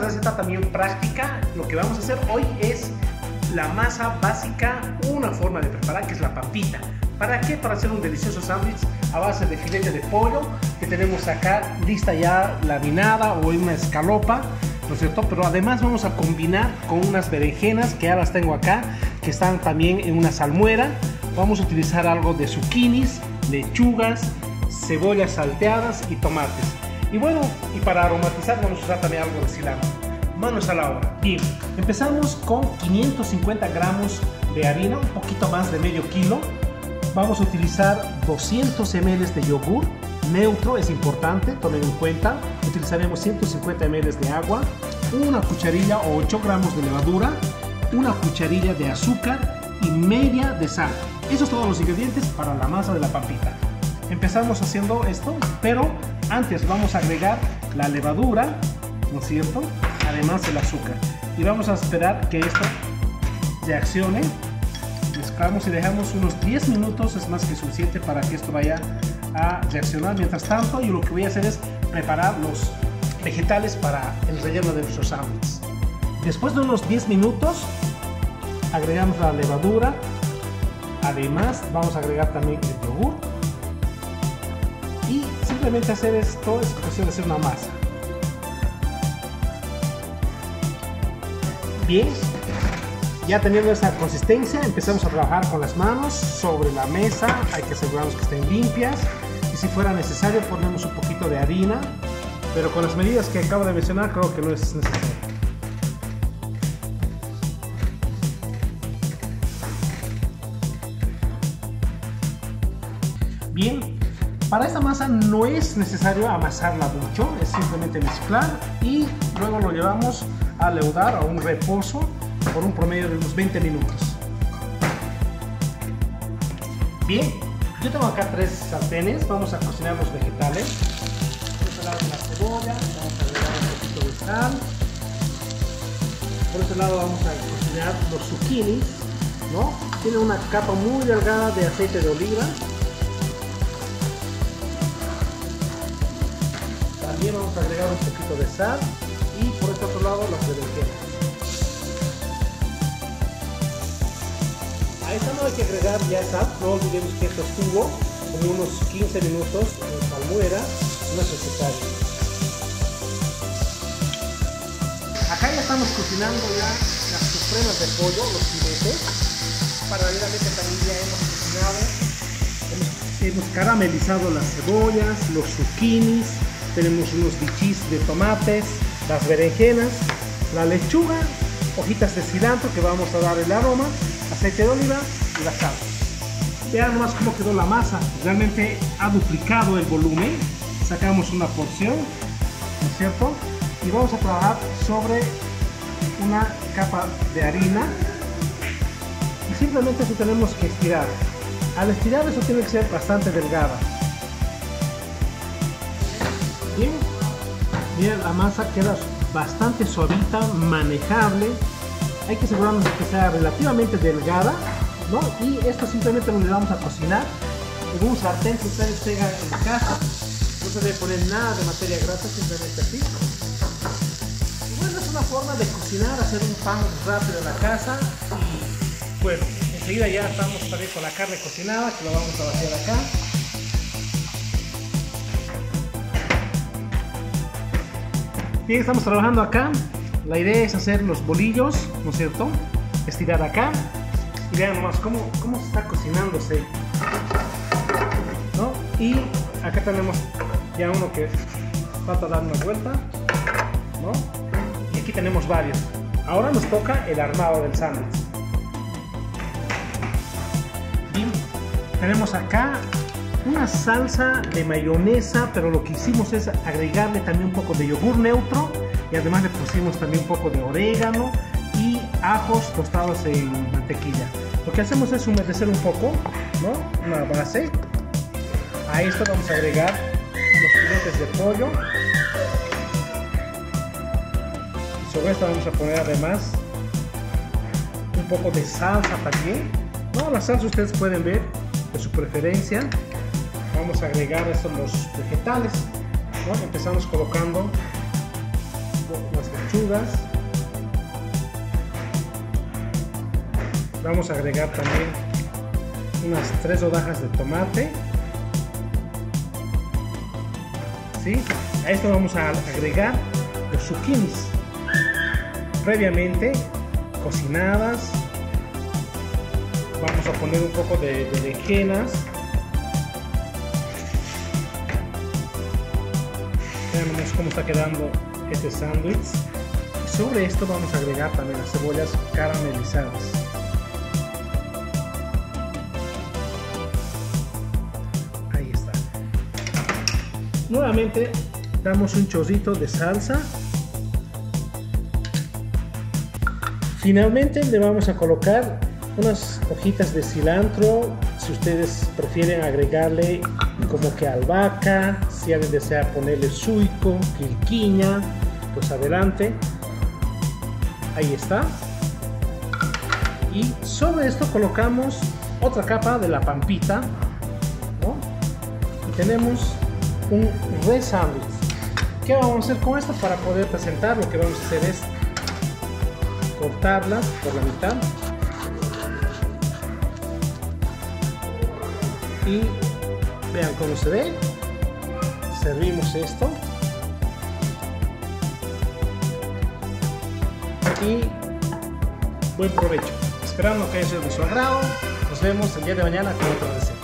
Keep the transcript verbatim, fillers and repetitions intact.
receta también práctica. Lo que vamos a hacer hoy es la masa básica, una forma de preparar que es la pampita. ¿Para qué? Para hacer un delicioso sándwich a base de filete de pollo que tenemos acá lista ya laminada o en una escalopa, ¿no es cierto? Pero además vamos a combinar con unas berenjenas que ya las tengo acá, que están también en una salmuera. Vamos a utilizar algo de zucchinis, lechugas, cebollas salteadas y tomates. Y bueno, y para aromatizar vamos a usar también algo de cilantro. Manos a la obra. Bien, empezamos con quinientos cincuenta gramos de harina, un poquito más de medio kilo. Vamos a utilizar doscientos mililitros de yogur neutro, es importante, tomen en cuenta. Utilizaremos ciento cincuenta mililitros de agua, una cucharilla o ocho gramos de levadura, una cucharilla de azúcar y media de sal. Esos son todos los ingredientes para la masa de la pampita. Empezamos haciendo esto, pero antes vamos a agregar la levadura, ¿no es cierto? Además el azúcar. Y vamos a esperar que esto reaccione. Mezclamos y dejamos unos diez minutos, es más que suficiente para que esto vaya a reaccionar. Mientras tanto, yo lo que voy a hacer es preparar los vegetales para el relleno de nuestros sándwiches. Después de unos diez minutos, agregamos la levadura. Además, vamos a agregar también el yogur. Y simplemente hacer esto es cuestión de hacer una masa. Bien, ya teniendo esa consistencia, empezamos a trabajar con las manos sobre la mesa. Hay que asegurarnos que estén limpias y si fuera necesario ponemos un poquito de harina, pero con las medidas que acabo de mencionar creo que no es necesario. Bien, para esta masa no es necesario amasarla mucho, es simplemente mezclar y luego lo llevamos a leudar a un reposo por un promedio de unos veinte minutos. Bien, yo tengo acá tres sartenes, vamos a cocinar los vegetales. Por este lado la cebolla, vamos a agregar un poquito de sal. Por este lado vamos a cocinar los zucchinis, ¿no? Tiene una capa muy delgada de aceite de oliva. También vamos a agregar un poquito de sal y por este otro lado las berenjenas. A esta no hay que agregar ya sal, no olvidemos que esto estuvo como unos quince minutos en salmuera, no es necesario. Acá ya estamos cocinando ya las supremas de pollo, los filetes. Paralelamente también ya hemos cocinado, hemos, hemos caramelizado las cebollas, los zucchinis. Tenemos unos bichis de tomates, las berenjenas, la lechuga, hojitas de cilantro que vamos a dar el aroma, aceite de oliva y la sal. Vean nomás cómo quedó la masa, realmente ha duplicado el volumen. Sacamos una porción, ¿no es cierto? Y vamos a trabajar sobre una capa de harina y simplemente eso tenemos que estirar. Al estirar eso tiene que ser bastante delgada. Bien, miren, la masa queda bastante suavita, manejable. Hay que asegurarnos de que sea relativamente delgada, ¿no? Y esto simplemente lo vamos a cocinar en un sartén que ustedes tengan en casa. No se debe poner nada de materia grasa, simplemente así. Y bueno, es una forma de cocinar, hacer un pan rápido en la casa. Y bueno, enseguida ya estamos también con la carne cocinada, que lo vamos a vaciar acá. Bien, estamos trabajando acá. La idea es hacer los bolillos, ¿no es cierto? Estirar acá. Y vean nomás cómo, cómo se está cocinándose, ¿no? Y acá tenemos ya uno que falta dar una vuelta, ¿no? Y aquí tenemos varios. Ahora nos toca el armado del sándwich. Bien, tenemos acá una salsa de mayonesa, pero lo que hicimos es agregarle también un poco de yogur neutro y además le pusimos también un poco de orégano y ajos tostados en mantequilla. Lo que hacemos es humedecer un poco, ¿no? Una base. A esto vamos a agregar los filetes de pollo y sobre esto vamos a poner además un poco de salsa también, ¿no? La salsa ustedes pueden ver de su preferencia. Vamos a agregar estos los vegetales, ¿no? Empezamos colocando las lechugas. Vamos a agregar también unas tres rodajas de tomate. ¿Sí? A esto vamos a agregar los zucchinis previamente cocinadas. Vamos a poner un poco de, de berenjenas. Veamos cómo está quedando este sándwich. Sobre esto vamos a agregar también las cebollas caramelizadas. Ahí está. Nuevamente damos un chorrito de salsa. Finalmente le vamos a colocar unas hojitas de cilantro. Si ustedes prefieren agregarle como que albahaca, si alguien desea ponerle suico, quilquiña, pues adelante. Ahí está. Y sobre esto colocamos otra capa de la pampita, ¿no? Y tenemos un re sándwich. ¿Qué vamos a hacer con esto? Para poder presentar, lo que vamos a hacer es cortarla por la mitad y vean cómo se ve. Servimos esto y buen provecho, esperando que haya sido de su agrado. Nos vemos el día de mañana con otra receta.